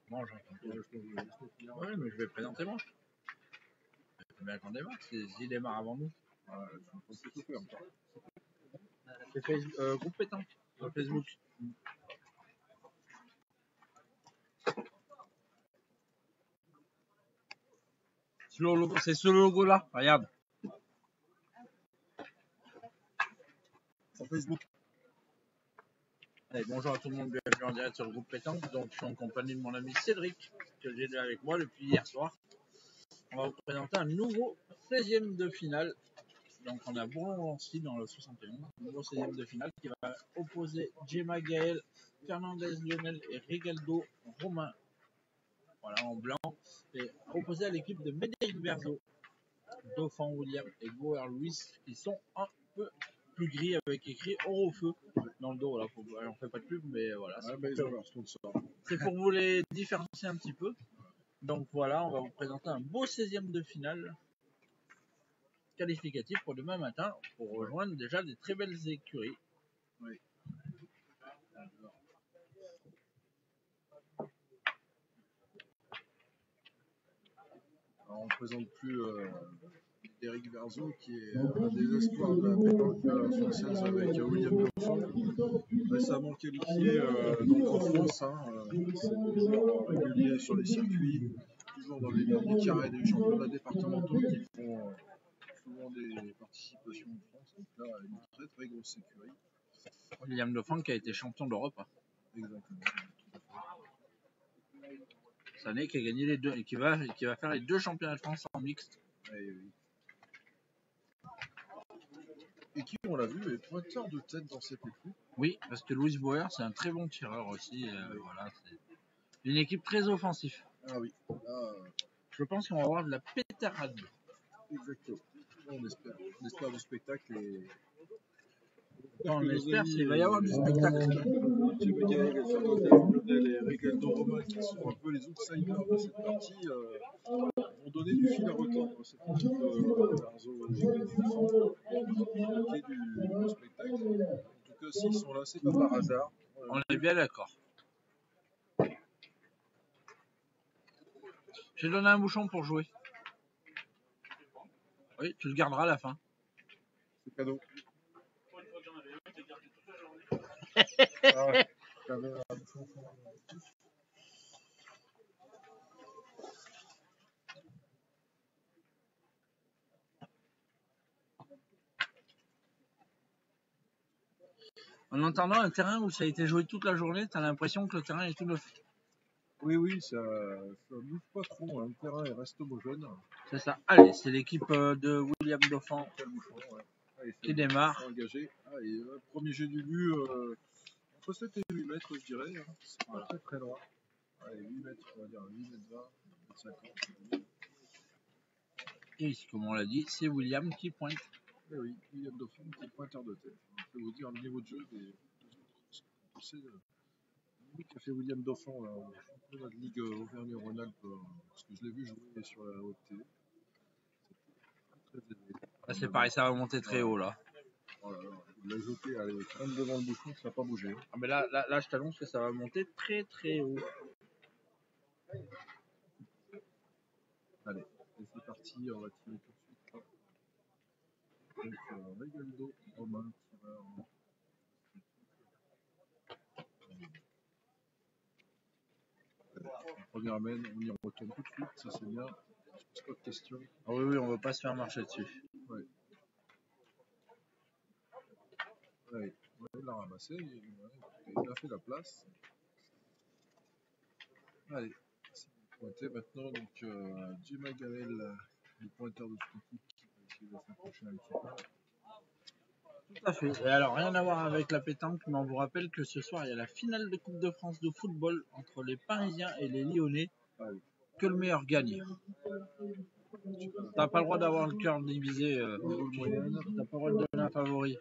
Moi, j'entends. Oui, mais je vais présenter moi. C'est bien qu'on démarre, s'il démarre avant nous. C'est groupe pétanque sur Facebook. C'est ce logo-là, regarde. Sur Facebook. Allez, bonjour à tout le monde, bienvenue en direct sur le groupe pétanque. Donc, je suis en compagnie de mon ami Cédric, que j'ai là avec moi depuis hier soir. On va vous présenter un nouveau 16e de finale. Donc, on a Bourg-en-Lancy dans le 71, nouveau 16e de finale qui va opposer Gemma Gaël, Fernandez Lionel et Rigaldo Romain. Voilà, en blanc. Et opposé à l'équipe de Médéric Berzo, Dauphin William et Goer Louis, qui sont un peu plus gris avec écrit Oro au feu dans le dos. Là, on fait pas de pub, mais voilà. C'est pour vous les différencier un petit peu. Donc voilà, on va vous présenter un beau 16e de finale qualificatif pour demain matin pour rejoindre déjà des très belles écuries. Oui. Alors, on ne présente plus Médéric Berzo qui est un des espoirs de la pétanque française avec William Dauphin, récemment qualifié en France. C'est des joueurs réguliers sur les circuits, toujours dans les derniers carrés des championnats départementaux qui font souvent des participations en France. Donc là, une très très grosse écurie. William Dauphin qui a été champion d'Europe. Exactement. Cette année qui a gagné les deux et qui va faire les deux championnats de France en mixte. Oui. Et qui, on l'a vu, est pointeur de tête dans cette équipe. Oui, parce que Louis Bauer, c'est un très bon tireur aussi. Oui. Voilà, c'est une équipe très offensive. Ah oui. Je pense qu'on va avoir de la pétarade. Exactement. On espère du spectacle et... On espère qu'il va y avoir du spectacle. Gemma Gaël et Fernandez et Rigaldo Romain, qui sont un peu les outsiders de cette partie, vont donner du fil à retordre à cette équipe de Berzo qui est du spectacle. En tout cas, s'ils sont là, c'est pas par hasard. On est bien d'accord. J'ai donné un bouchon pour jouer. Oui, tu le garderas à la fin. C'est cadeau. En entendant un terrain où ça a été joué toute la journée, tu as l'impression que le terrain est tout neuf. Oui, ça bouge pas trop, le terrain reste homogène. C'est ça. Allez, c'est l'équipe de William Dauphin qui démarre. Engagé. Premier jet du but, entre 7 et 8 mètres, je dirais. C'est pas très très loin. Allez, 8 mètres, on va dire 8 mètres 20, 50. Et comme on l'a dit, c'est William qui pointe. Et oui, William Dauphin qui est pointeur de tête. Je vais vous dire le niveau de jeu des c'est lui qui a fait William Dauphin au championnat de Ligue Auvergne-Rhône-Alpes, parce que je l'ai vu jouer sur la haute télé. C'était très élevé. Là, c'est pareil, ça va monter très haut là. Voilà, il l'a jeté, allez, même devant le bouchon, ça n'a pas bougé. Ah, mais là, je t'annonce que ça va monter très très haut. Allez, et c'est parti, on va tirer tout de suite. Donc, Rigaldo Romain qui va en... Première amène, on y retourne tout de suite, ça c'est bien. Je pas de questions. Ah oui, on ne veut pas se faire marcher dessus. Ouais. Ouais, il l'a ramassé, il a fait la place. Allez, c'est pointé maintenant, donc Gemma Gaël, le pointeur de cette équipe qui va essayer de s'approcher un petit peu. Tout à fait. Et alors, rien à voir avec la pétanque, mais on vous rappelle que ce soir, il y a la finale de Coupe de France de football entre les Parisiens et les Lyonnais. Ah oui. Que le meilleur gagne. T'as pas le droit d'avoir le cœur divisé. T'as pas le droit de donner un favori.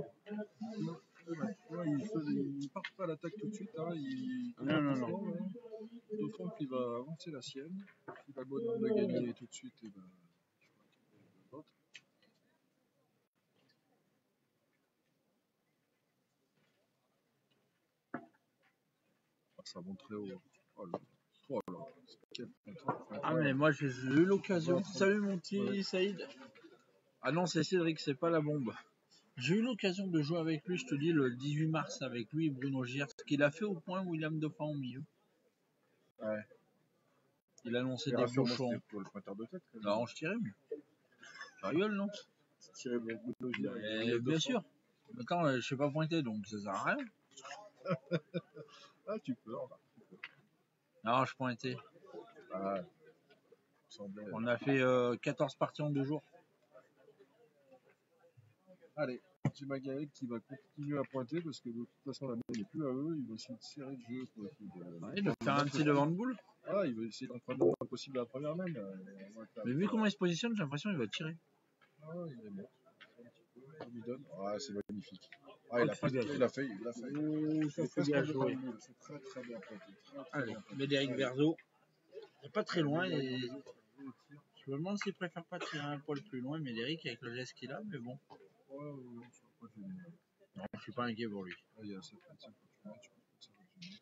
Il part pas à l'attaque tout de suite. Non. Dauphin qui va avancer la sienne. Il va de gagner tout de suite. Et ben, je crois ça monte très haut. Ah, mais moi j'ai eu l'occasion. Salut mon petit Saïd. Ah non, c'est Cédric, c'est pas la bombe. J'ai eu l'occasion de jouer avec lui, je te dis, le 18 mars avec lui, Bruno Giers, ce qu'il a fait au point William Dauphin au milieu. Ouais. Il a lancé des Rassure-moi, bouchons. c'était pour le pointeur de tête. Non, je tirais, mais. Tu rigoles, non? C'est tiré beaucoup de logique. Bien sûr. Attends, je sais pas pointer, donc ça sert à rien. Ah, tu peux. Là. Non, je pointais. Ah, semblait. On a fait 14 parties en 2 jours. Allez, c'est Magaël qui va continuer à pointer parce que de toute façon la main n'est plus à eux. Il va essayer de serrer le jeu pour essayer De faire un petit devant de boule. Ah, il va essayer d'en prendre le moins possible à la première main. Mais vu comment il se positionne, j'ai l'impression qu'il va tirer. Ah, il est bon. Un petit peu, il lui donne. Ah, c'est magnifique. Ah, il a fait. Oh, ça fait bien joué. C'est très très bien pointé. Allez, Médéric Verzo. Il n'est pas très loin. Et... Je me demande s'il préfère pas tirer un poil plus loin, Médéric, avec le geste qu'il a, mais bon. Ouais, non, je suis pas inquiet pour lui. Ah, il y a 7 mètres, je pense que ça va être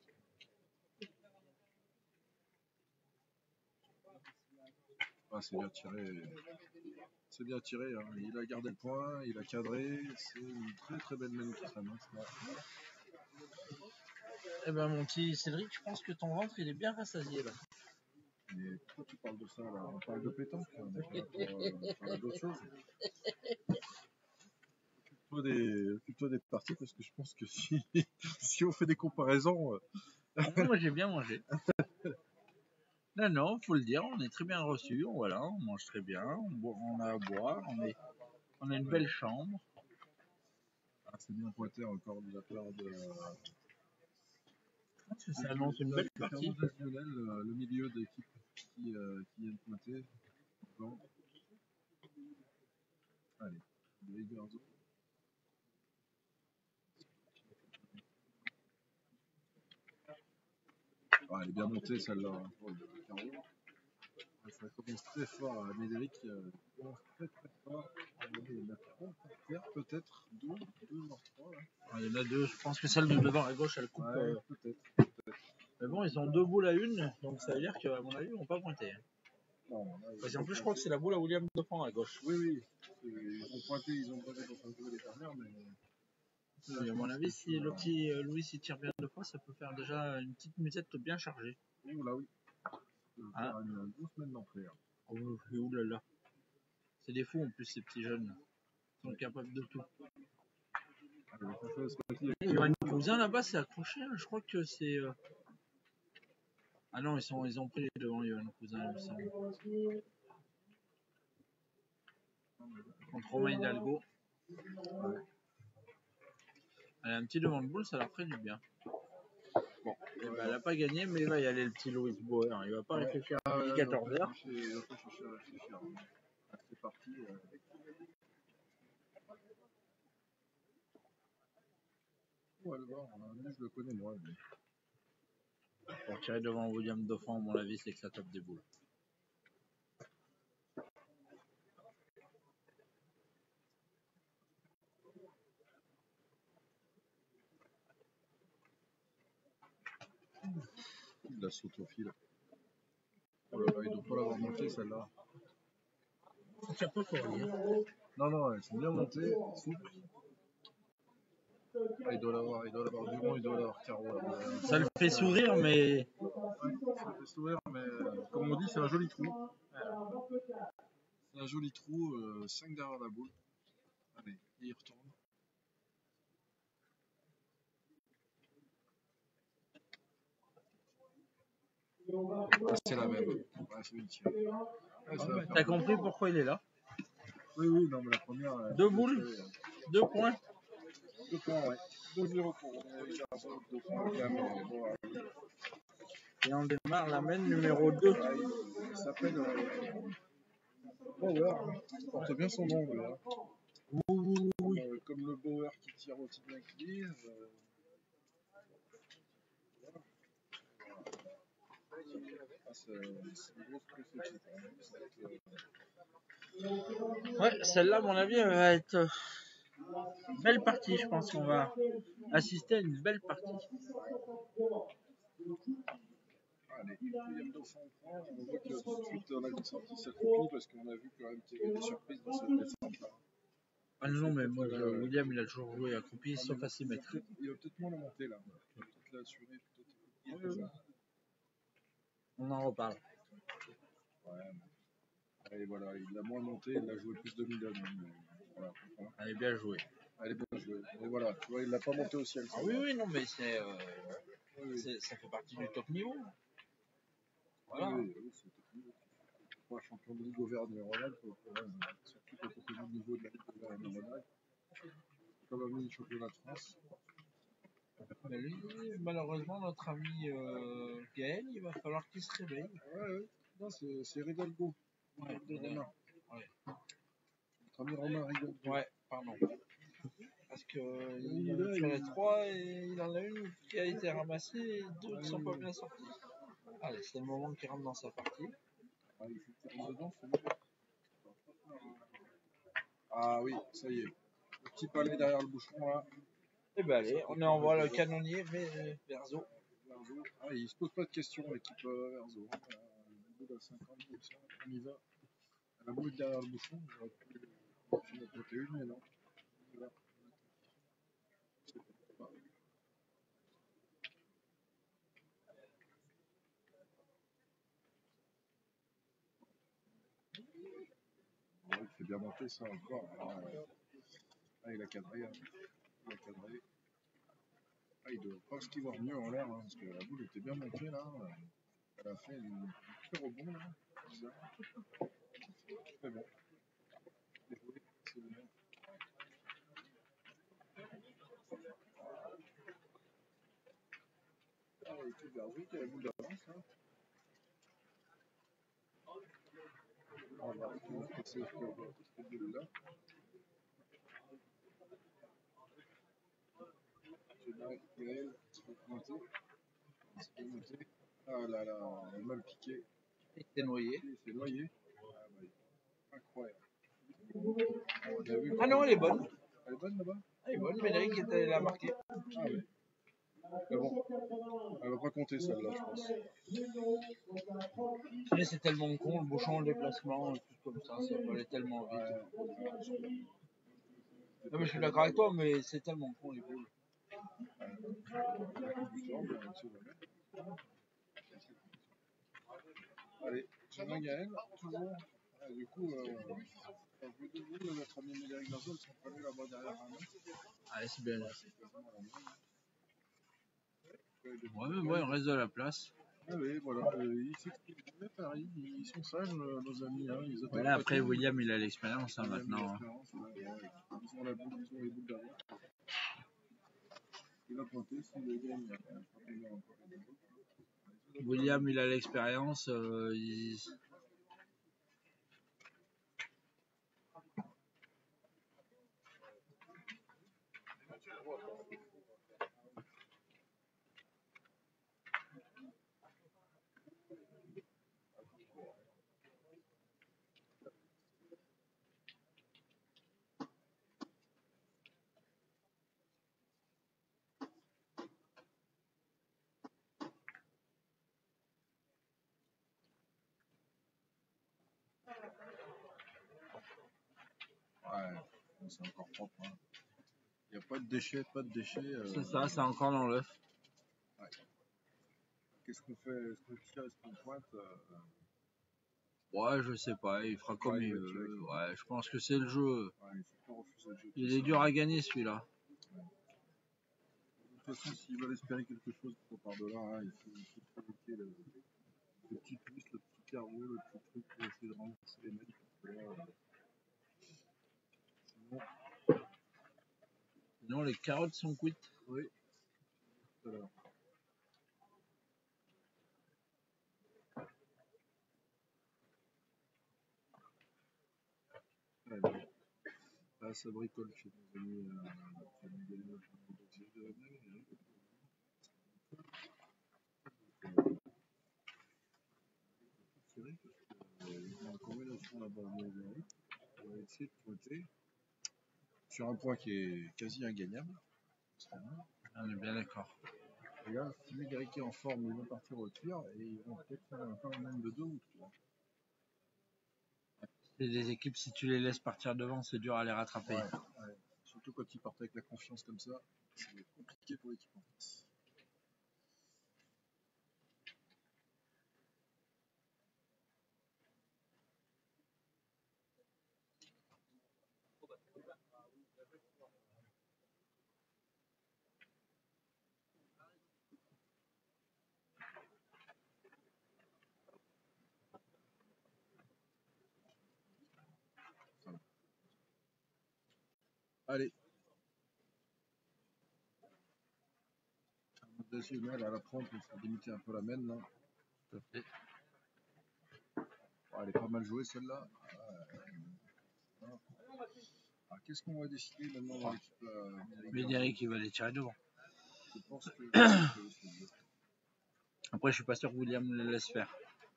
Ah, c'est bien tiré. C'est bien tiré. Hein. Il a gardé le point, il a cadré. C'est une très très belle main qui s'annonce là. Eh ben mon petit Cédric, je pense que ton ventre il est bien rassasié là. Mais pourquoi tu parles de ça là? On parle de pétanque, on parle d'autre chose. Plutôt des parties parce que je pense que si on fait des comparaisons. Moi j'ai bien mangé. Non, faut le dire, on est très bien reçus, voilà, on mange très bien, on a à boire, on a une belle chambre. Ah, c'est bien pointé encore de la part de. Ça annonce une belle partie. Le milieu d'équipe qui vient de pointer. Bon. Allez, Garzo. Ah, elle est bien montée celle-là. Ça commence très fort à Médéric. Très très fort. Il y en a 3 par terre, peut-être 2 voire 3. Il y en a 2, je pense que celle de devant à gauche elle coupe. Ouais, peut-être. Mais bon, ils ont 2 boules à une, donc ça veut dire qu'à mon avis ils vont pas pointer. Non, parce qu'en plus je crois que c'est la boule à William Dauphin à gauche. Oui. Ils ont pointé dans un jeu les dernières, mais. À mon avis, si le petit Louis s'y tire bien 2 fois, ça peut faire déjà une petite musette bien chargée. Oula, oui. Ça peut faire une grosse semaine d'entrée. Oulala. C'est des fous en plus, ces petits jeunes. Ils sont capables de tout. Il y a un cousin là-bas, c'est accroché. Je crois que c'est. Ah non, ils ont pris les devants, Yohan Cousin, il me semble. Contre Romain Hidalgo. Allez, un petit devant de boule, ça leur ferait du bien. Bon, elle n'a pas gagné, mais il va y aller le petit Louis Bauer. Il va pas réfléchir à 14 heures. C'est parti. On va le voir. Lui, je le connais, moi. Mais... Pour tirer devant William Dauphin, à mon avis, c'est que ça tape des boules. Il la saute au fil. Oh là là, il ne doit pas l'avoir montée celle-là. Ça peut courir. Non, elles sont bien montées, souples. Ah, il doit l'avoir du bon, il doit l'avoir carreau. Là. Ça le fait sourire, mais. Ouais, ça fait sourire, mais comme on dit, c'est un joli trou. C'est un joli trou, 5 derrière la boule. Allez, il retourne. C'est la même. Ouais, c'est une tire. T'as compris pourquoi il est là? Oui, non, mais la première. 2 boules, 2 points. 2 points, ouais. 2-0 pour 2 points. Et on démarre la main numéro 2. Il s'appelle Bauer. Il porte bien son nom, lui. Oui. Comme le Bauer qui tire aussi bien que lui. C'est une grosse précision. Ouais, celle-là, à mon avis, elle va être belle partie. Je pense qu'on va assister à une belle partie. Allez, William Dauphin on prend. On voit que tout de suite on a sorti sa copie parce qu'on a vu quand même qu'il y avait des surprises dans cette descente là. Ah non, mais moi, William, il a toujours joué accroupi, sauf à 6 mètres. Il va peut-être moins la monter là. Il va peut-être l'assurer, peut-être. On en reparle. Ouais. Allez, voilà, il l'a moins monté, il l'a joué plus de middle. Voilà. Elle est bien jouée. Elle est bien jouée. Et voilà, tu vois, il l'a pas monté au ciel. Ah oui, non, mais ça fait partie du top niveau. Voilà. Oui, c'est top niveau. Pas champion de Ligue Auvergne-Rhône-Alpes, surtout quand on connaît le niveau de la Ligue Auvergne-Rhône-Alpes. C'est quand même une championnat de France. Mais lui, malheureusement, notre ami Gaël, il va falloir qu'il se réveille. Ouais. Non, c'est Ridalgo. Ouais. Notre ami Romain Ridalgo. Ouais, pardon. Parce que il a fait les 3 et il en a une qui a été ramassée et 2 qui ne sont pas bien sorties. Allez, c'est le moment qu'il rentre dans sa partie. Ah, il faut qu'il rentre dedans, c'est bon. Ah oui, ça y est. Le petit palais derrière le bouchon là. Et ben allez, on envoie le canonnier Verzo. Ah, il se pose pas de questions, l'équipe Verzo. Au bout de 50, on y va. Elle a beau être derrière le bouchon, j'aurais pu en côté une, mais non. On y va. Il fait bien monter ça encore. Ah, il a cadré. Hein. Il a cadré. Ah, il doit pas ce qu'il voit mieux en l'air, hein, parce que la boule était bien montée là. Elle a fait un petit rebond là. Bizarre. Très bon. Désolé, c'est le même. Ah, l'équipe Verzo qui a la boule d'avance là. On va passer cette boule là. Gaël qui va monter. Ah là là, il a mal piqué. Il s'est noyé. Il s'est noyé. Ah, bah, incroyable. Ah non, elle est bonne. Elle est bonne là-bas? Elle est bonne, Médéric était là marqué. Ah oui. Mais bon, elle va pas compter celle-là, je pense. Mais c'est tellement con, le bouchon, le déplacement, tout comme ça peut aller tellement vite. Non mais je suis d'accord avec toi, mais c'est tellement con les boules. Allez, Jeannin Gaël, toujours. Ah, du coup, notre ami Médéric Verzo, ils sont prenus là-bas derrière un mec. Allez, c'est bien là. Ouais, mais moi, il reste de la place. Ah oui, voilà, ils s'expliquent bien Paris, ils sont sages, nos amis. Hein, Ouais, après, William, il a l'expérience hein, maintenant. Ils ont la boule, ils ont les boules derrière. Il a pointé, s'il le gagne, il a encore les deux. William, il a l'expérience. Ouais, c'est encore propre. Hein. Il n'y a pas de déchets, pas de déchets. C'est ça, c'est encore dans l'œuf. Ouais. Qu'est-ce qu'on fait? Est-ce qu'on tire? Est-ce qu'on pointe? Ouais, je sais pas, il fera comme il veut. Ouais, je pense que c'est le jeu. Ouais, il faut pas refuser le jeu. Il est dur à gagner celui-là. Ouais. De toute façon, s'ils veulent espérer quelque chose par-delà, hein, il faut provoquer le petit twist, le petit carreau, le petit truc pour essayer de renverser les mecs. Sinon, les carottes sont cuites. Oui. Tout à l'heure. Là, ça bricole chez nos amis. C'est vrai qu'il y a une combinaison là-bas. On va essayer de pointer sur un point qui est quasi ingagnable. On est bien d'accord. Les gars, si Médéric est en forme, ils vont partir au tir et ils vont peut-être faire encore un nombre de 2 ou 3. C'est des équipes, si tu les laisses partir devant, c'est dur à les rattraper. Ouais. Surtout quand ils partent avec la confiance comme ça, c'est compliqué pour l'équipe en face. Allez. Deuxième à la trompe, il faut limiter un peu la mène là. Elle est pas mal jouée celle-là. Qu'est-ce qu'on va décider maintenant dans l'équipe Médéric, il va les tirer devant. Je pense que Après, je suis pas sûr que William le laisse faire.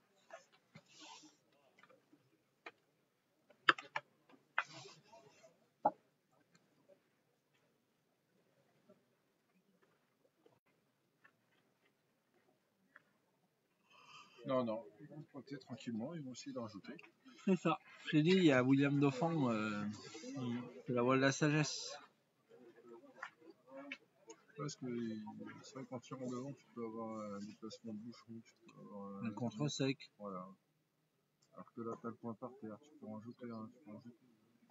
Non, ils vont se pointer tranquillement, ils vont essayer de rajouter. C'est ça. J'ai dit, il y a William Dauphin, c'est la voie de la sagesse. Parce que c'est vrai qu'en tirant devant, tu peux avoir un déplacement de boucheron, tu peux avoir Un contre sec. Voilà. Alors que là, tu as le point par terre, tu peux en rajouter un, tu peux en rajouter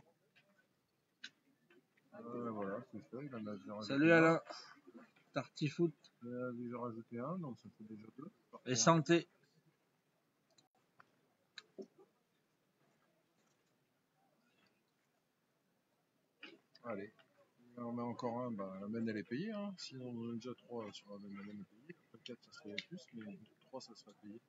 voilà, c'est fait, il en a déjà rajouté. Salut Alain. Tartifoot. Il en a déjà rajouté un, donc ça fait déjà 2. Et santé. Allez. On en met encore un, la mène elle est payée, hein. Sinon on en a déjà 3 sur la mène est payée. Après 4 ça serait plus, mais 3 ça serait payé.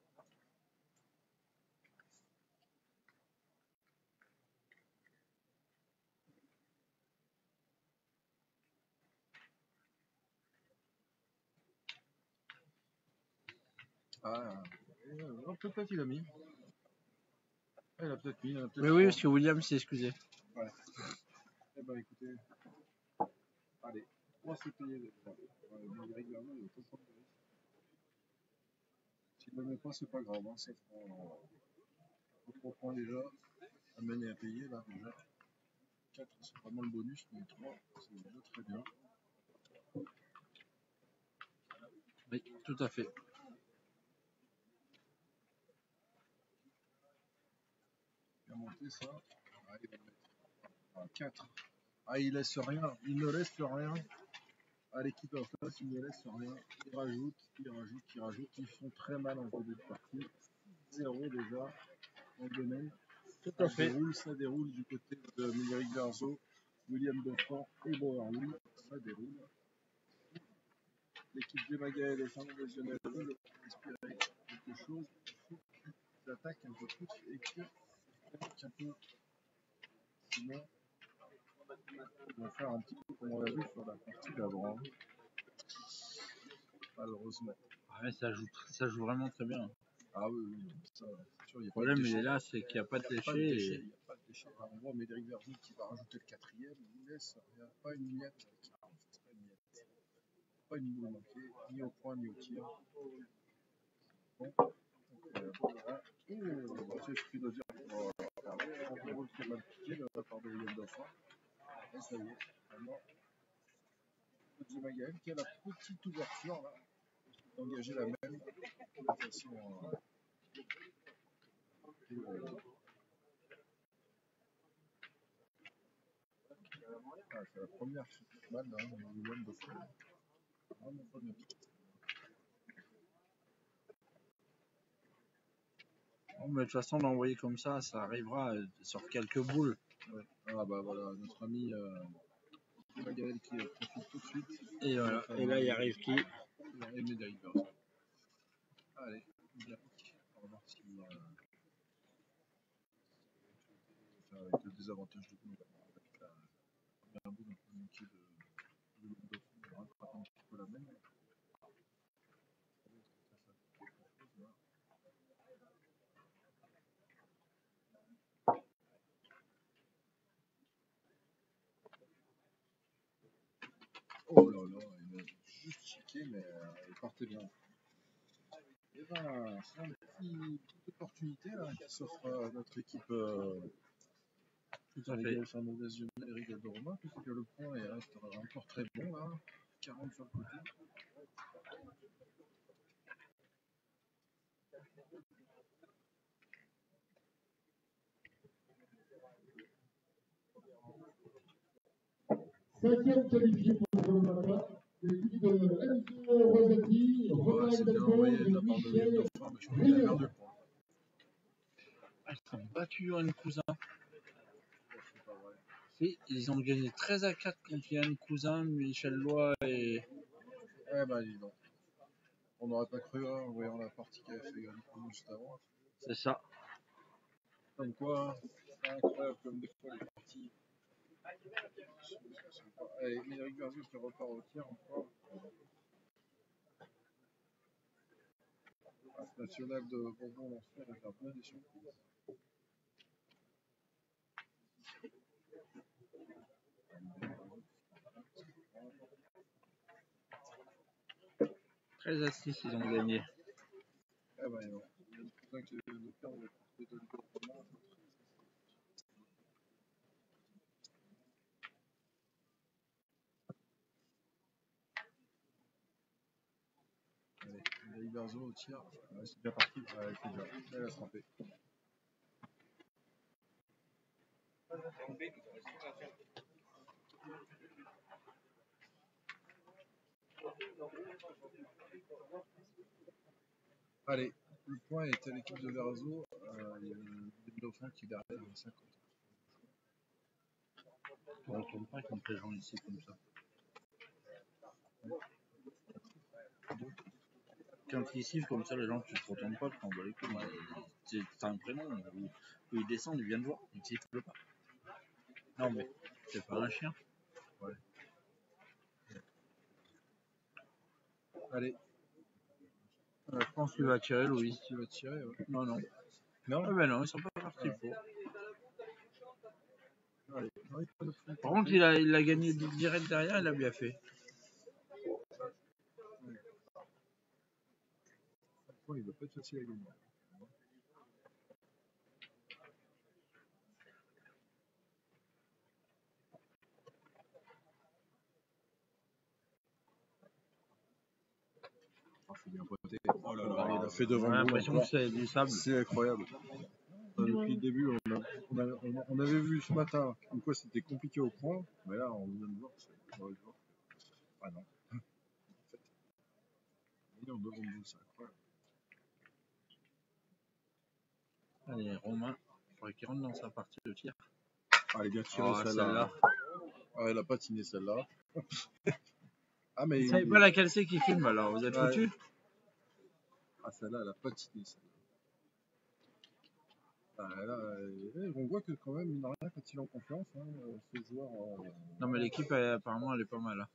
Peut-être il a mis. Il a peut-être mis. Mais oui, parce que William s'est excusé. Ouais. Eh ben écoutez. Allez, 3 c'est payé. Régulièrement, il va pas prendre de risque. S'il ne le met pas, c'est pas grave. Hein. Ça prend. On prend déjà. La mène est à payer là déjà. 4 c'est vraiment le bonus, mais 3 c'est déjà très bien. Oui, tout à fait. Il a monté ça. Il va mettre 4. Il laisse rien. Il ne laisse rien à l'équipe en face. Il ne laisse rien. Il rajoute. Ils font très mal en début de partie. 0 déjà en domaine. Tout à fait. Ça déroule du côté de Médéric Verzo, William Dauphin et Bowerly. Ça déroule. L'équipe de Magaël et Saint-Lésionnel veulent espérer quelque chose. Il faut qu'ils attaquent un peu plus et qu'ils attaquent un peu. Sinon, ils vont faire un petit peu comme on l'a vu sur la partie d'avant. Malheureusement. Ouais, ça joue vraiment très bien. Ah oui, ça, c'est sûr. Le problème, il est là, c'est qu'il n'y a pas de déchets. Il n'y a pas de déchets. On voit Médéric Verzo qui va rajouter le 4ème. Il ne laisse pas une miette. Pas une boule manquée, ni au point ni au tir. Bon, voilà. C'est ce qu'il doit dire pour un rôle qui est mal piqué de la part de William Dauphin. Et ça y est, vraiment. Petit Magaël qui a la petite ouverture là, d'engager la même de façon. C'est la première balle de William Dauphin. Vraiment pas bien piqué. Mais de toute façon, d'envoyer comme ça arrivera sur quelques boules. Ouais. Voilà, notre ami Magaël qui profite tout de suite. Et voilà. Et là, il arrive qui? Et Médéric Verzo. Allez, Médéric. On va voir si. Avec le désavantage du coup, avec la première boule un peu manquée de Dauphin, on rattrape un petit peu la même. Oh là là, il a juste compliqué, mais il partait bien. Et ben, c'est une petite opportunité là, qui s'offre à notre équipe Tout à fait. Fernandez Lionel et Rigal de Romain, puisque le point reste encore très bon là, 40 sur le côté. Cinquième qualifié pour le matin, l'équipe de Enzo Rosati, Romain C'est bien envoyé de la part de Michel Dauphin, mais je crois qu'il a perdu le point. Ils sont battus Yoann Cousin. C'est pas vrai. Et ils ont gagné 13-4 contre Yoann Cousin, Michel Loy et. Eh ben, dis donc. On n'aurait pas cru en voyant la partie qu'avait fait Yannick Cousin juste avant. C'est ça. Comme quoi, c'est incroyable comme des fois les parties. Allez, Médéric Verzo qui repart au tir encore. Ce national de Bourbon-Lançon va faire bien des surprises. Très assis, ils ont gagné. Eh ben, non. Il y a une cousin qui vient de perdre le côté de Romain. Allez, Médéric Verzo au tir. Ouais, c'est bien parti. Ouais, c'est bien. Elle a se trempé. Allez, le point est à l'équipe de Verzo. Il y a le Dauphin qui est derrière, 50. On ne retourne pas contre les gens ici comme ça. Quand ils sifflent comme ça, les gens, tu te retournes pas, tu t'en bats les couilles. C'est un prénom où ils descendent, ils viennent voir, ils sifflent pas. Non, mais c'est pas un chien. Ouais. Allez. Je pense qu'il va tirer, Louis. Tu vas tirer, ouais. Non, non. Non. Ah ben non, ils sont pas partis pour. Allez. Par contre, il a gagné direct derrière, il a bien fait. Il va pas être facile à gagner. Oh, c'est bien pointé. Oh là là, il a fait devant J'ai le l'impression que c'est du sable. C'est incroyable. Depuis le début, on avait vu ce matin comme quoi c'était compliqué au point, mais là, on vient de voir. Ah non. En fait, il est en devant de nous, c'est incroyable. Allez, Romain, il faudrait qu'il rentre dans sa partie de tir. Ah, elle est bien tirée, Oh, celle-là. Ah, elle a patiné, celle-là. Ah, mais Vous savez pas laquelle c'est qui filme alors, vous êtes foutus? Ah, celle-là, elle a patiné, celle-là. Ah, là, on voit que quand même, il n'a rien quand il est en confiance, hein, ce joueur. Non, mais l'équipe, apparemment, elle est pas mal. Hein.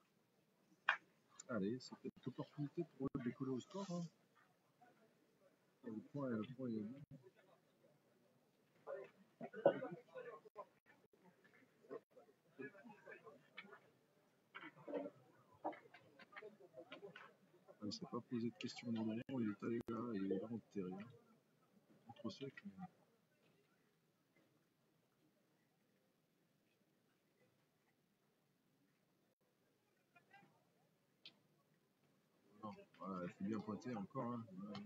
Allez, c'est peut-être une opportunité pour eux de décoller au score. Hein. Le point est bon. Il ne s'est pas posé de questions dans le moment, il est allé là, il est là en terrain. Contre ceux qui. Non, voilà, c'est bien pointé encore. Hein.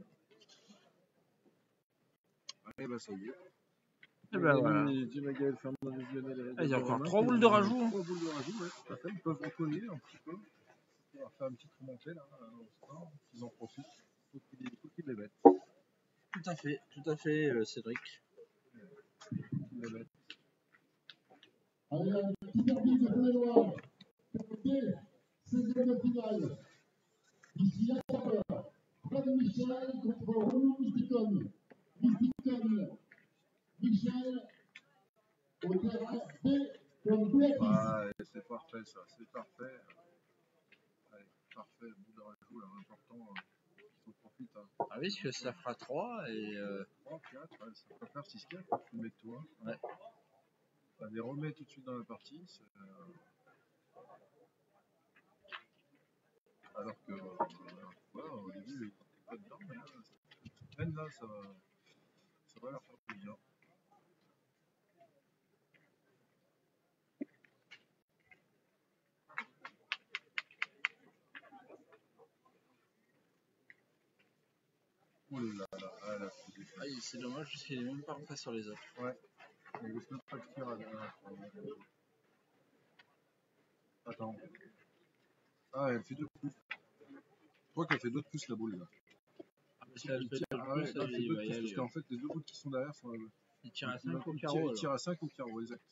Allez, bah ça y est. Et ben voilà. Il y a encore 3 boules de rajout. 3 boules de rajout, ouais, tout à fait. Ils peuvent recoller un petit peu. On va faire une petite remontée là, au score. Ils en profitent. Faut qu'ils les mettent. Tout à fait, Cédric. Allez, un petit derby de Saône-et-Loire. Côté 16e de finale. Ici à 4h. Fred Michel contre Romain Mysticon. Mysticon. Michel au terrain B comme Béatrice. Ah, c'est parfait ça, c'est parfait. Allez, parfait, bout de rajout là, important. Ils en profitent. Hein. Ah oui, parce que ça fera 3 et. 3, 4, ouais, ça peut faire 6-4, tu le mets toi. Ouais. Ça les remet tout de suite dans la partie. Alors que, voilà, au début, il était pas dedans, mais là, même là, ça va leur faire plaisir. Oh là là, elle a fait des Ah, c'est dommage parce qu'il est même pas rentré sur les autres. Ouais, mais il laisse même pas le tir à la dernière fois. Attends. Ah, elle fait 2 pouces. Je crois qu'elle fait 2 pouces la boule là. Ah, mais si elle fait Ah ouais, plus, là, elle fait il 2 va y pouces parce aller. qu'en fait, les 2 boules qui sont derrière sont. Il tire à Il 5 au il carreau. tire à 5 au carreau, exact.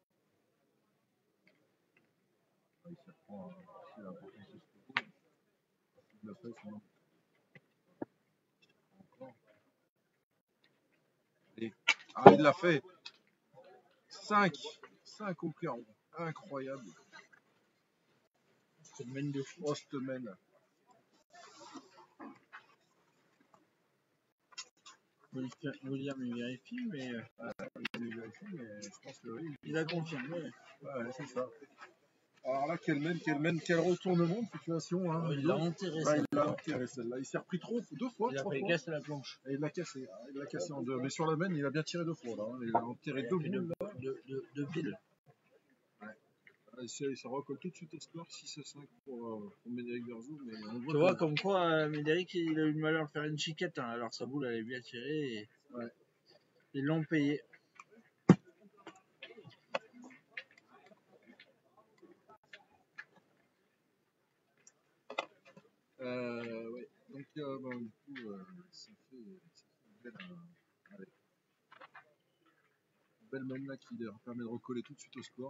Ah, il s'y reprend. C'est l'importance de ce coup. Il l'a fait, sinon. Encore. Et... Ah, il l'a fait. 5 au carreau. Incroyable. C'est le mène de fou. Oh, cette mène. William il vérifie, mais Il vérifie, mais je pense que oui. il a confirmé. Ouais, c'est ça. Alors là, quel retournement de situation. Hein, Oh, il l'a enterré, il l'a enterré celle-là. Il s'est repris 2 fois, il a 3 fait fois. casser la planche. Et il l'a cassé. Il l'a cassé en 2. Mais sur la mène, il a bien tiré 2 fois. Là, hein. Il a enterré 2 boules. Deux piles. Ouais. Ça recolle tout de suite au score 6-5 pour Médéric Berzo. Mais on voit Tu vois, comme quoi Médéric il a eu le malheur de faire une chiquette. Hein, alors sa boule elle est bien tirée. Et... Ouais. Ils l'ont payé. Ouais. Donc, du coup, ça fait une belle mène là qui leur permet de recoller tout de suite au score.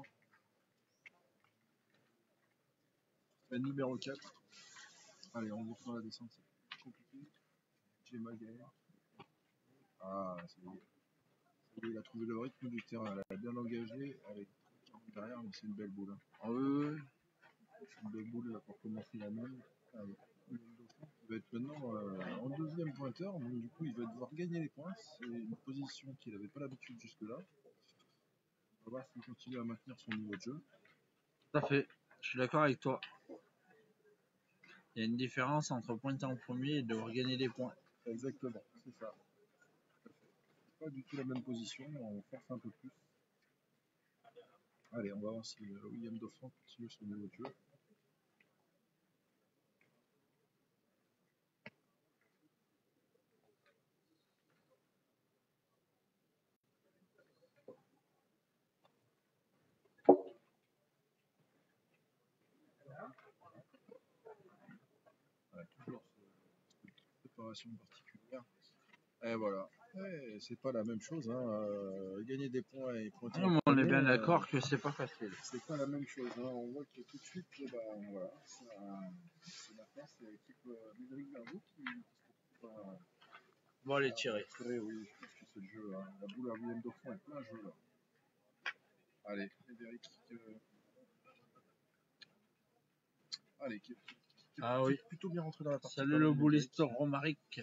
Mène numéro 4. Allez, on monte dans la descente, c'est compliqué. Gemma Gaël. Ah, c'est bon. Il a trouvé le rythme du terrain, elle a bien engagé avec 40 derrière, mais c'est une belle boule. Hein. Ah oui. C'est une belle boule là, pour commencer la main. Il va être maintenant en deuxième pointeur, donc du coup il va devoir gagner les points. C'est une position qu'il n'avait pas l'habitude jusque-là. On va voir s'il continue à maintenir son niveau de jeu. Tout à fait, je suis d'accord avec toi. Il y a une différence entre pointer en premier et devoir gagner des points. Exactement, c'est ça. C'est pas du tout la même position, on force un peu plus. Allez, on va voir si William Dauphin continue son niveau de jeu. Ouais, toujours cette préparation particulière. Et voilà. Ouais, c'est pas la même chose. Hein. Gagner des points et pointer. Non, on est bien d'accord que c'est pas facile. C'est pas la même chose. Hein. On voit que tout de suite, voilà, c'est maintenant c'est l'équipe Médéric Berzo qui se trouve Bon, les tirer. Oui, je pense que c'est le jeu. Hein. La boule à William Dauphin est plein jeu là. Allez, Médéric. Allez, qui est plutôt bien rentré dans la partie. Salut le bouliste Romaric.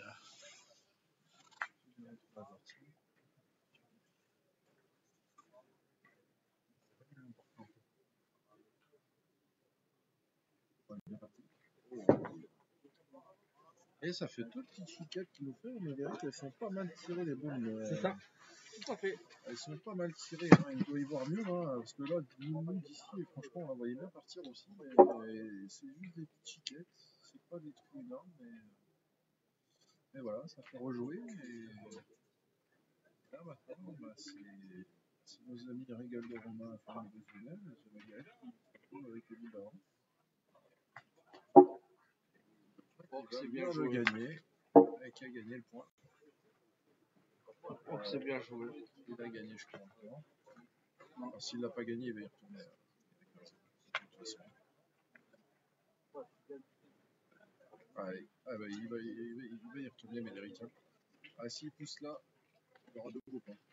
Et ça fait 2 petites chiquettes qu'il nous fait, mais Médéric, elles sont pas mal tirées les boules. C'est ça. Tout à fait. Elles sont pas mal tirées, hein. Il doit y voir mieux, hein, parce que là, d'ici, franchement, on la voyait bien partir aussi, mais c'est juste des petites chiquettes, c'est pas des trucs énormes, mais voilà, ça fait rejouer, et là, maintenant, c'est nos amis Régal de Romain, Ferme de Zunel, c'est la galette qui se retrouve avec les boules d'avant. C'est bien de gagner, et qui a gagné le point. C'est bien joué. Il a gagné, je crois, encore. S'il l'a pas gagné, il va y retourner. Allez, il va y retourner, Médéric. Ah, s'il pousse là, il y aura 2 groupes. Hein.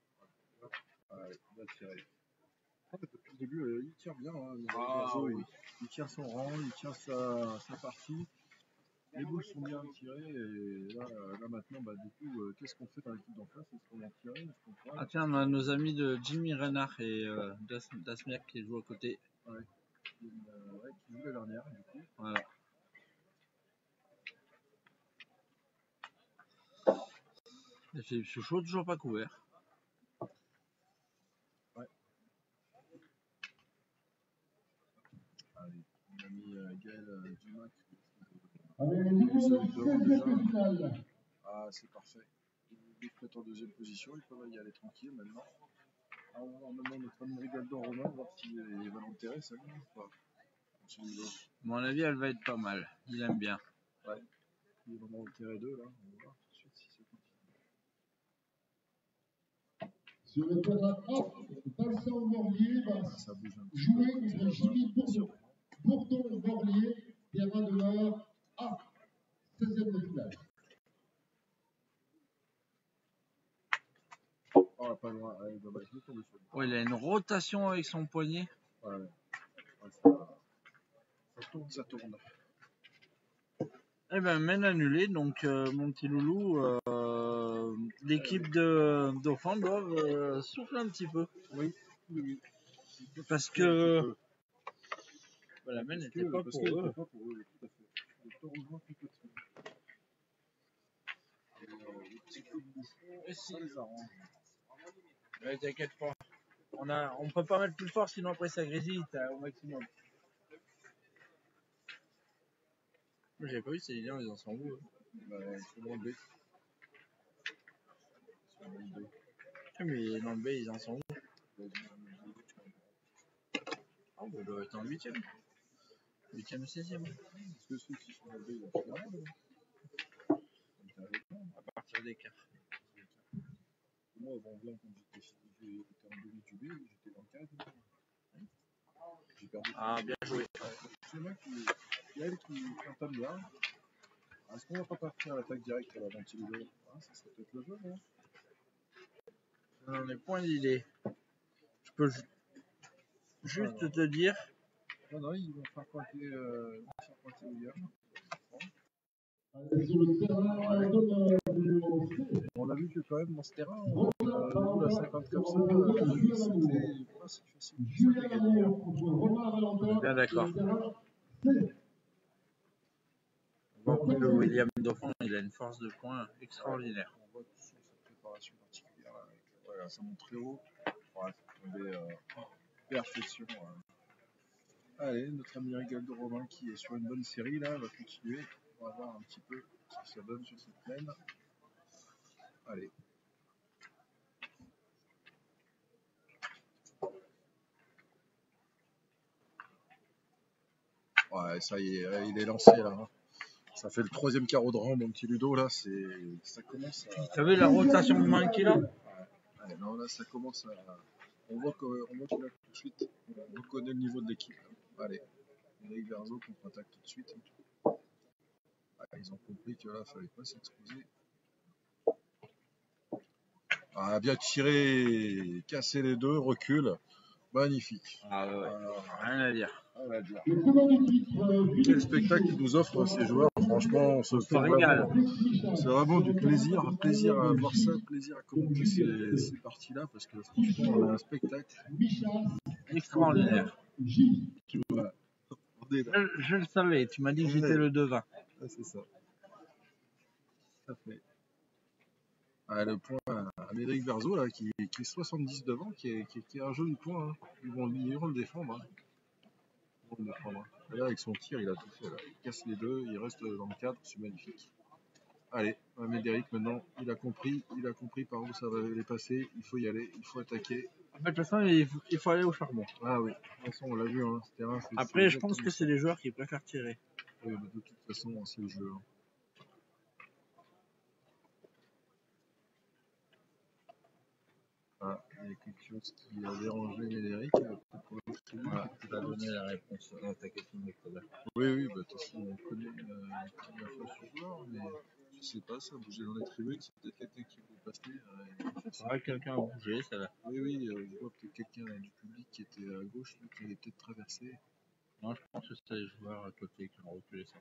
Allez, il va tirer. Depuis le début, il tire bien. Hein, oui. il tient son rang, il tient sa partie. Les boules sont bien tirées et là maintenant, bah, du coup, qu'est-ce qu'on fait dans l'équipe d'en face? Est-ce qu'on va tirer? Est-ce qu'on prend? Ah tiens, on a nos amis de Jimmy Renard et Dasmiak qui jouent à côté. Ouais, qui joue la dernière, du coup. Voilà. Et Philippe Chouchot, toujours pas couvert. Ouais. Allez, mon ami Gaël Dumac. Ah, c'est parfait. Ils sont en deuxième position, ils peuvent y aller tranquille maintenant. Ah, on va voir maintenant notre ami Rigaldo Romain, voir s'il va l'enterrer, ça ou pas. À mon avis, elle va être pas mal. Il aime bien. Ouais. Il va en enterrer deux là. On va voir tout de suite si ça continue. Sur le terrain Vincent Borlier va Ça bouge un petit jouer contre Jimmy Bourdon-Borlier, terrain de l'heure A, 16e de finale. Oh, pas loin, ouais, dommage, je tombe sur lui. Oh, il a une rotation avec son poignet. Ouais. Ouais, ça tourne. Eh ben, mène annulé, donc mon petit loulou, l'équipe d'Offan doivent souffler un petit peu. Oui. Parce que la mène n'était pas pour eux. Pas pour eux, tout à fait. Je te rejoins complètement. Les petits coups de bouchon, ça les arrange. Ouais, t'inquiète pas. On peut pas mettre plus fort, sinon après ça grésille au maximum. Moi j'avais pas vu ces liens, ils en sont où? Bah, ils sont dans le B. Mais dans le B, ils en sont où? Ah, bah, ils doivent être en 8ème. 8ème, 16ème. Est-ce que ceux qui sont dans le B, ils ont fait la À partir des quarts. Moi, avant bien, quand j'étais en demi du B, j'étais dans le cadre. J'ai perdu. Ah, bien joué. C'est moi qui entame bien. Est-ce qu'on va pas partir à l'attaque directe à la ventilateur? Ça serait peut-être le jeu, non? On est point d'idée. Je peux juste te dire. Non, ils vont faire pointer William. On a vu que quand même dans ce terrain, la 50 comme ça, c'était pas si facile de gagner. Bien d'accord. Bon, le William Dauphin, il a une force de poing extraordinaire. On voit toute cette préparation particulière là, avec ça monte très haut. Ouais, c'est tombé perfection. Allez, notre ami Rigaldo Romain qui est sur une bonne série là, va continuer. On va voir un petit peu ce que ça donne sur cette plaine. Allez. Ouais, ça y est, il est lancé là. Ça fait le troisième carreau de rang, mon petit Ludo là. Ça commence à. Tu as vu la rotation de main qu'il a? Ouais, non, là ça commence à. On voit qu'il a tout de suite. On reconnaît le niveau de l'équipe. Allez, Eric Verzo contre-attaque tout de suite. Ils ont compris que là, il fallait pas s'exposer. Ah, bien tiré, casser les deux, recul. Magnifique. Ah ouais, rien à dire. Quel spectacle ils nous offrent ces joueurs. Franchement, on se fait régale. C'est vraiment du plaisir à voir ça, plaisir à commenter ces parties-là, parce que franchement, on a un spectacle extraordinaire. Voilà. Je le savais, tu m'as dit que j'étais le devin. Ah, c'est ça. Tout à fait. Ah, le point à Médéric Verzo là, qui est 70 devant, qui est un joli point. Hein. Ils vont le défendre. Hein. Ils vont le défendre. Hein. Et là, avec son tir, il a tout fait. Là. Il casse les deux, il reste dans le cadre, c'est magnifique. Allez, Médéric maintenant, il a compris par où ça va les passer. Il faut y aller, il faut attaquer. En fait, de toute façon, il faut aller au charbon. Ah oui, de toute façon, on l'a vu. Hein, ce terrain, après, je pense que c'est les joueurs qui préfèrent tirer. Oui, mais de toute façon, c'est le jeu. Hein. Ah, il y a quelque chose qui a dérangé Médéric. Voilà, tu as donné la réponse à ta question de tout à l'heure. Oui, bah, de toute façon, on connaît la face du joueur, mais je sais pas, ça a bougé dans les tribunes, c'est peut-être quelqu'un qui veut passer. C'est vrai que quelqu'un a bougé, ça va. Oui, je vois peut-être quelqu'un du public qui était à gauche, qui allait peut-être traverser. Non, je pense que c'est les joueurs à côté qui ont reculé ça.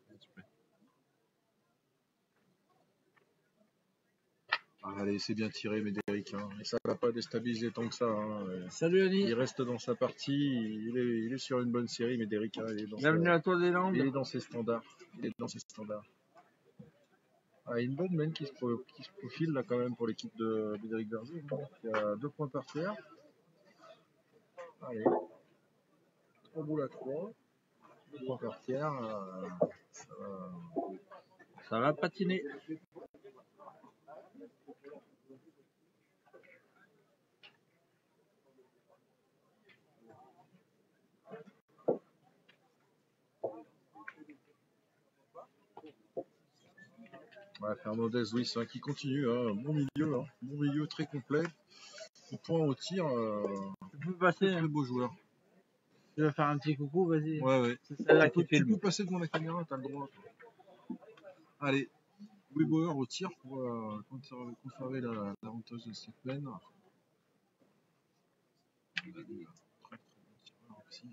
Allez, c'est bien tiré, Médéric. Hein. Et ça l'a pas déstabilisé tant que ça. Hein. Salut Ali. Il reste dans sa partie. Il est sur une bonne série, Médéric. Hein. Bienvenue à toi des Landes. Il est dans ses standards. Ah, une bonne main qui se profile là quand même pour l'équipe de Médéric Verzo. Il y a 2 points par terre. Allez. 3 boules à 3. 2 points par terre. Ça va patiner. Ouais, Fernandez, oui, c'est un qui continue. Hein. Bon milieu très complet. Au point au tir. Tu peux passer. Très beau joueur. Tu veux faire un petit coucou, vas-y. Ouais. C'est celle-là qui Tu filme. peux passer devant la caméra, t'as le droit. Allez, Weber au tir pour conserver l'avantage de cette peine. Très très bon tireur aussi.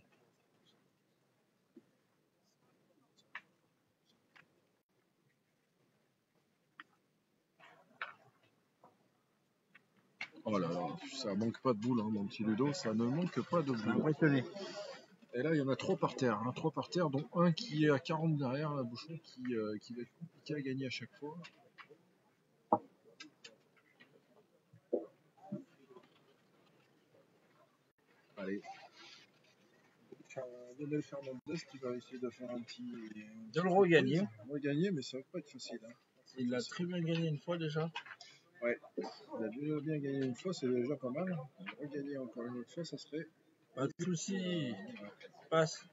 Oh là là, ça manque pas de boules, hein, mon petit Ludo, ça ne manque pas de boules. Impressionné. Et là, il y en a 3 par terre, hein, 3 par terre, dont un qui est à 40 derrière, la bouchon, qui va être compliqué à gagner à chaque fois. Allez. Lionel Fernandez qui va essayer de faire un petit. De le regagner. Regagner, mais ça va pas être facile. Hein. Il l'a très bien gagné une fois déjà. Ouais, il a déjà bien gagné une fois, c'est déjà pas mal. Regagner encore une autre fois, ça serait. Pas de soucis. Passe.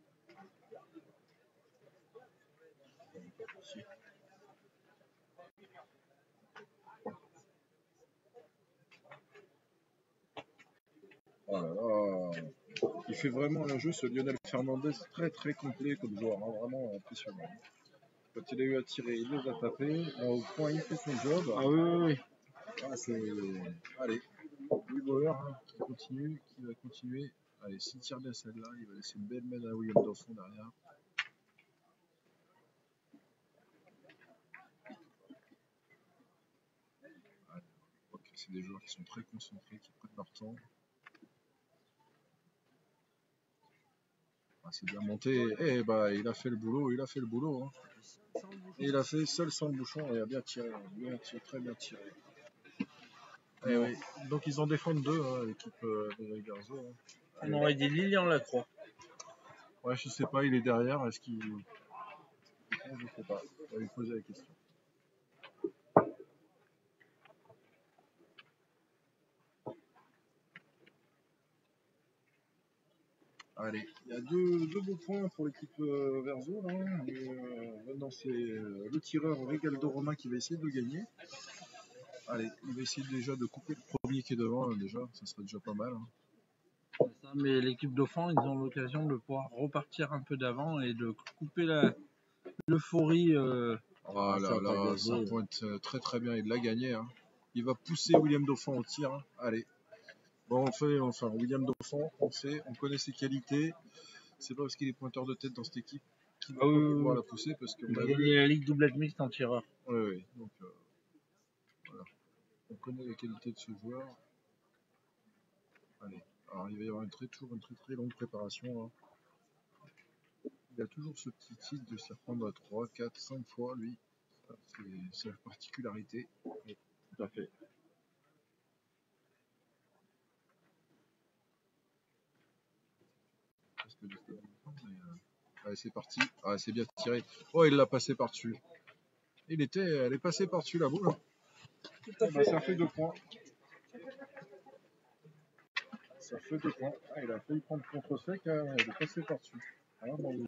Oh là là. Il fait vraiment un jeu, ce Lionel Fernandez, très très complet comme joueur, hein, vraiment impressionnant. Quand il a eu à tirer, il les a tapés. Là, au point, il fait son job. Ah oui. Ah, allez, Louis Bauer hein, qui va continuer. Allez, s'il tire bien celle-là, il va laisser une belle main à William Dauphin derrière. Allez, c'est des joueurs qui sont très concentrés, qui prennent leur temps. Ah, c'est bien monté. Eh bah, il a fait le boulot. Hein. Et il a fait seul sans le bouchon et a bien tiré, très bien tiré. Et oui. Donc ils en défendent 2, hein, l'équipe de Garzo. Hein. On aurait dit Lilian Lacroix. Ouais, je sais pas, il est derrière. Est-ce qu'il. Je sais pas. On va lui poser la question. Allez, il y a deux beaux points pour l'équipe Verzo. Là. Maintenant, c'est le tireur Rigaldo Romain qui va essayer de gagner. Allez, il va essayer déjà de couper le premier qui est devant. Là, déjà, ça serait déjà pas mal. Hein. Ça, mais l'équipe Dauphin, ils ont l'occasion de pouvoir repartir un peu d'avant et de couper l'euphorie. Oh là là, ça pointe très très bien. Il l'a gagné. Hein. Il va pousser William Dauphin au tir. Hein. Allez. Bon, enfin, William Dauphin, on connaît ses qualités. C'est pas parce qu'il est pointeur de tête dans cette équipe qu'il va pouvoir la pousser parce qu'on a gagné la Ligue doublette mixte en tireur. Oui. Donc, voilà. On connaît les qualités de ce joueur. Allez. Alors, il va y avoir toujours une très très longue préparation. Hein. Il a toujours ce petit titre de se reprendre à 3, 4, 5 fois, lui. C'est sa particularité. Oui, tout à fait. Allez, c'est parti. Ah, c'est bien tiré. Oh, il l'a passé par-dessus. Elle est passée par-dessus la boule. Tout à fait. Ça fait 2 points. Ça fait 2 points. Ah, il a failli prendre contre-sec. Hein, il est passé par-dessus. Ah, bon,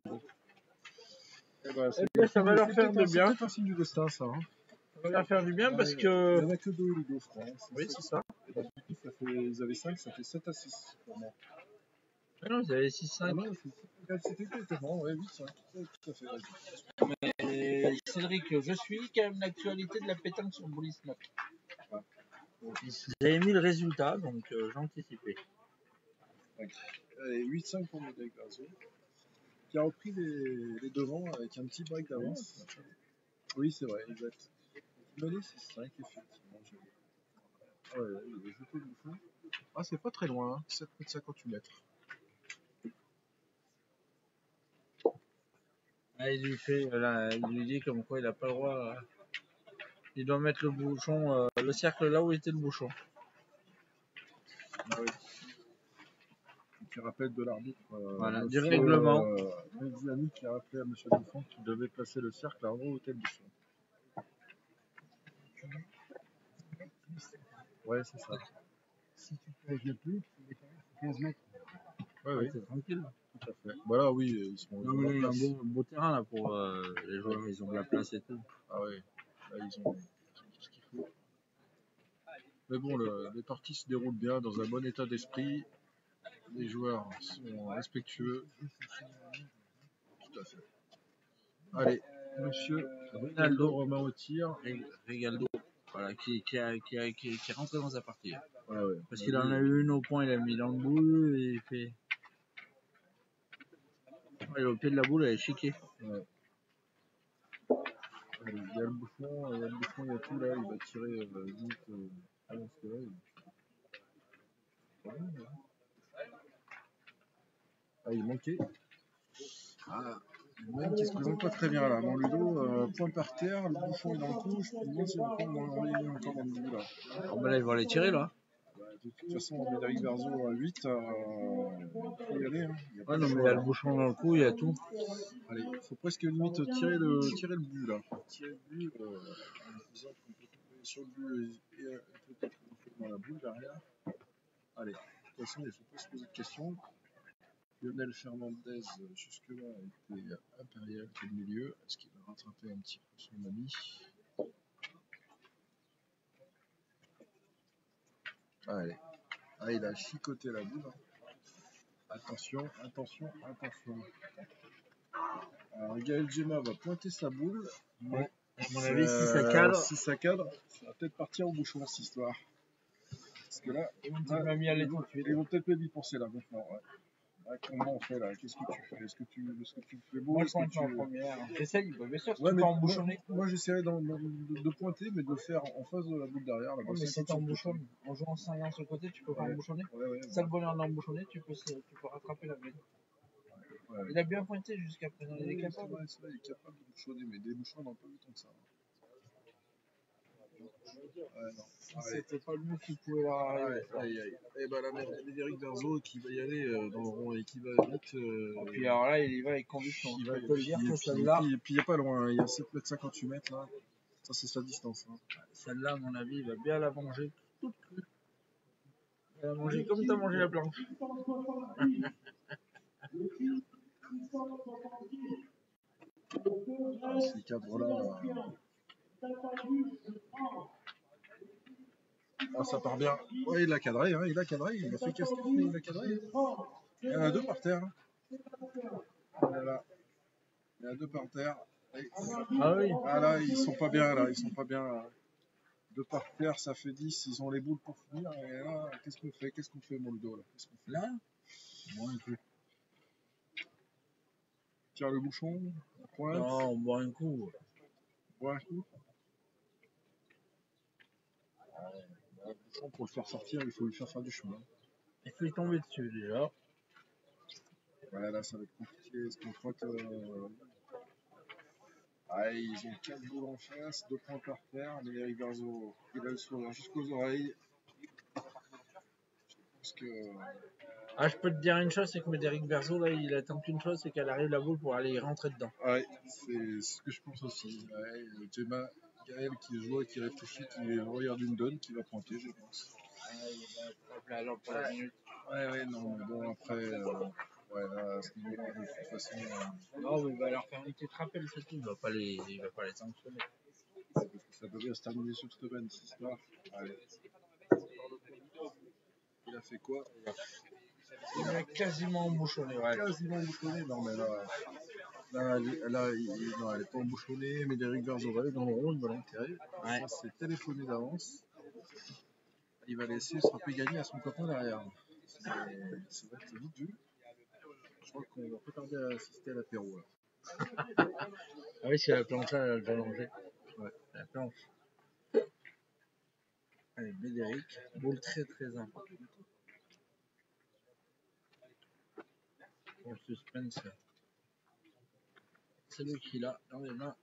ça va leur faire du bien. C'est un signe du destin, ça. Hein. Ça va leur faire du bien parce que. Il n'y en a que 2, les 2 France. Oui, c'est ça. Ils avaient 5, ça fait 7 à 6 pour moi. Ah non, ils avaient 6-5. C'était exactement, ouais, 8-5. Tout à fait. Mais Cédric, je suis quand même l'actualité de la pétanque sur Boulisnock. Ah. J'avais mis le résultat, donc j'anticipais. Allez, 8-5 pour Médéric Verzo. qui a repris les devants avec un petit break d'avance. Oui, c'est vrai, exact. Mené, c'est 5, effectivement. Ah ouais, il a jeté le bouchon. Ah, c'est pas très loin, hein, 7,58 mètres. Ah, il lui dit comme quoi il n'a pas le droit. Il doit mettre le bouchon, le cercle là où était le bouchon. Ah oui. Qui rappelle de l'arbitre. Voilà, du règlement. Reggiani qui a rappelé à M. Buffon qu'il devait placer le cercle à l'endroit où était le bouchon. Ouais, c'est ça. Si tu pèses le plus, tu décales 15 mètres. Ouais, oui, c'est tranquille. tout à fait. Voilà, oui, ils sont. Non, mais il y a un beau terrain là pour les joueurs, ils ont de la place et tout. Ah oui, là, ils ont tout ce qu'il faut. Mais bon, les parties se déroulent bien, dans un bon état d'esprit. Les joueurs sont respectueux. Tout à fait. Allez, monsieur Ronaldo Romain au tir. Rigaldo, voilà, qui est rentré dans sa partie. Ouais, ouais. Parce qu'il en a eu une au point, il a mis dans le boule et il fait. Ouais, au pied de la boule, elle est chiquée. Ouais. Il y a le bouchon, il y a tout là, il va tirer vite. Ah, il manquait. Ah, même qui se présente pas très bien là. Mon Ludo, point par terre, le bouchon est dans le cou. Je me demande si on peut envoyer encore dans le bout là. Oh, bah là, ils vont les tirer là. De toute façon, Médéric Verzo à 8, il faut y aller. Hein. Ouais, non, mais il y a le bouchon dans le cou, il y a tout. Allez, il faut presque limite tirer le but là. Tirer le but, en faisant qu'on peut tomber sur le but et peut-être dans la boule derrière. Allez, de toute façon, il ne faut pas se poser de questions. Lionel Fernandez, jusque-là, a été impérial qui est le milieu. Est-ce qu'il va rattraper un petit peu son ami? Allez. Ah, il a chicoté la boule. Attention, attention, attention. Alors, Gaël Gemma va pointer sa boule. Ouais. À mon avis, si ça cadre. Si ça cadre, ça va peut-être partir au bouchon cette histoire. Parce que là, ils vont peut-être me dépenser là maintenant. Ouais. Ah, comment on fait là? Qu'est-ce que tu fais? Est-ce que tu fais beau? Moi, je pense en première. J'essaye, bien sûr, ouais, tu peux embouchonner. Moi, j'essaierai de pointer, mais de le faire en face de la boule derrière. Là, ouais, mais si t'embouchonnes, en jouant 5 ans sur le côté, tu peux pas embouchonner. Ça, le bonheur d'embouchonner, tu peux rattraper la blade. Ouais. Il a bien pointé jusqu'à présent, il est capable. Ouais, il est capable de bouchonner, mais des bouchons, on n'en a pas vu tant que ça. Ouais, non. C'était pas le mieux qui pouvait leur arriver. Et bah la merde, Médéric Verzo qui va y aller dans le rond et qui va vite. Et puis alors là, il y va avec conviction. Je peux te dire que celle-là. Et puis il n'y a pas loin, il y a 7,58 mètres là. Ça, c'est sa distance. Hein. Celle-là, à mon avis, il va bien la manger toute crue. Il va la manger comme tu as mangé la planche. Ces cadres-là. Ah, ça part bien. Ouais, il a cadré, hein, il a fait casquette, mais il a cadré. Il y en a deux par terre. Voilà. Il y en a deux par terre. Ah oui. Ah là, ils sont pas bien là, Deux par terre, ça fait 10, ils ont les boules pour finir. Et là, qu'est-ce qu'on fait, mon Ludo là? Qu'est-ce qu'on fait là? Bon, écoute. Tire le bouchon, pointe. Non, on boit un coup. Le bouchon, pour le faire sortir, il faut lui faire du chemin. Il faut y tomber dessus déjà. Ouais, là, ça va être compliqué. Est-ce qu'on croit que. Ah, ils ont 4 boules en face, 2 points par terre. Mais Eric Verzo, il a le sourire jusqu'aux oreilles. Je pense que. Ah, je peux te dire une chose, c'est que Médéric Verzo, là, il attend qu'une chose, c'est qu'elle arrive la boule pour aller y rentrer dedans. Ouais, c'est ce que je pense aussi. Ouais, Gemma, Gaël qui joue et qui réfléchit, qui regarde une donne, qui va pointer, je pense. Ouais, non, mais bon, après, ouais, là, à ce niveau-là, de toute façon. Non, mais il va leur faire une petite rappel, c'est tout. Il va pas les sanctionner. Parce que ça peut bien se terminer sur cette histoire. Allez. Il a fait quoi? Il a quasiment embouchonné, ouais. Quasiment embouchonné, non, mais là, non, elle est pas embouchonnée. Médéric Verzo va aller dans le rond, il va l'enterrer. Ouais. Ça, c'est téléphoné d'avance. Il va laisser se rappeler gagner à son copain derrière. Ça va être vite vu. Je crois qu'on va pas tarder à assister à l'apéro. Là. Ah oui, c'est la planche là, elle a déjà mangé. Ouais. La planche. Allez, Bédéric, boule très très importante. Pour le suspense, c'est lui qui l'a dans les mains.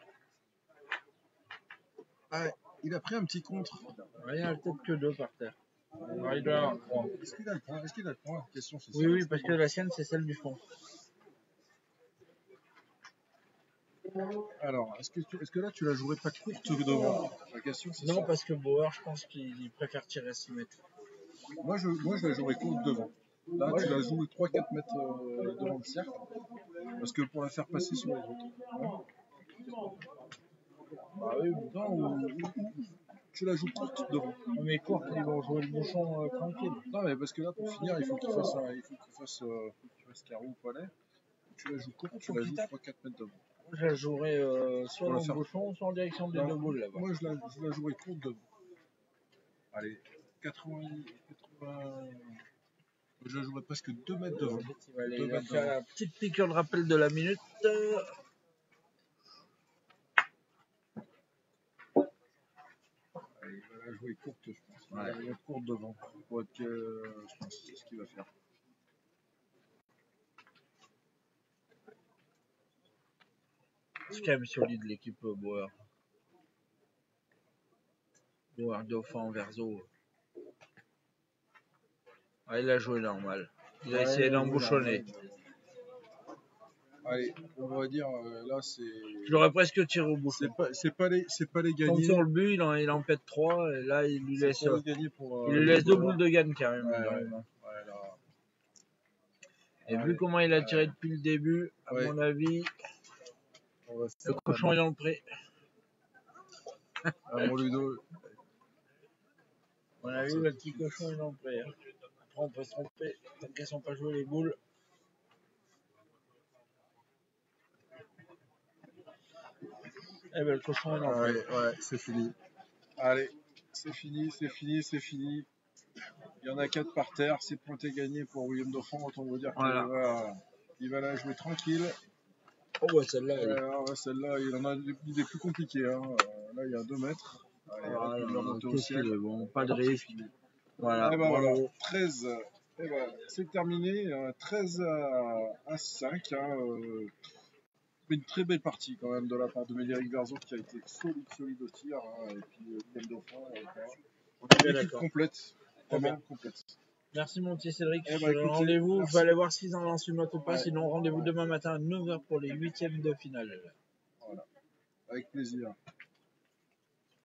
Ah, il a pris un petit contre. Il n'y en a peut-être que 2 par terre. Il doit y avoir 3. Est-ce qu'il a le point? Est-ce qu'il a le point? La question, c'est Oui, ça. oui, parce que la sienne, c'est celle du fond. Alors, est-ce que là, tu la jouerais pas courte devant? La question, c'est ça. Non, parce que Bauer, je pense qu'il préfère tirer à 6 mètres. Moi, je la jouerais courte devant. Là, tu la joues 3-4 mètres devant le cercle. Parce que pour la faire passer sur les autres. Hein. Bah oui, non, ou tu la joues courte devant. Mais courte, ils vont jouer le bouchon tranquille. Non, mais parce que là, pour finir, il faut qu'il fasse carreau ou palais. Tu la joues courte, tu la joues 3-4 mètres devant. Je la jouerais soit dans le bouchon, soit en direction des 2 boules là-bas. Moi, je la jouerais courte devant. Allez, 80. Je la jouerais presque 2 mètres devant. Il va faire la petite piqûre de rappel de la minute. Allez, il va la jouer courte, je pense. Il va la jouer courte devant. Pour être je pense que c'est ce qu'il va faire. C'est quand même solide l'équipe Bauer. Bauer, Dauphin, Verzo. Ah, il a joué normal. Il a essayé d'embouchonner. Allez, on va dire, là, c'est. Je l'aurais presque tiré au bouchon. C'est pas les Comme gagnés. sur le but, il en pète 3 et là, il lui laisse, pour, il lui laisse 2 boules de gagne carrément. Ouais, Et vu comment il a tiré depuis le début, à mon avis, le cochon est dans le pré. Mon Ludo. À mon avis, le petit cochon est dans le pré. Après, on peut se tromper, tant qu'elles sont pas jouées les boules. Eh ben, le cochon est dans le pré. Ouais, c'est fini. Allez, c'est fini. Il y en a 4 par terre, c'est pointé gagné pour William Dauphin, autant vous dire qu'il va la jouer tranquille. Oh ouais, celle-là, il en a des plus compliquées. Hein. Là, il y a 2 mètres. Allez, il va monter au ciel. Bon, pas de risque. Voilà. Et ben voilà, 13. Et ben, c'est terminé. 13 à 5. Hein, une très belle partie quand même de la part de Médéric Verzo qui a été solide au tir. Hein, et puis William Dauphin. L'équipe complète. Vraiment complète. Merci mon petit Cédric. Écoutez, rendez-vous, je vais aller voir s'ils en lancent une autre ou pas. Sinon, rendez-vous demain matin à 9h pour les 8e de finale. Voilà. Avec plaisir.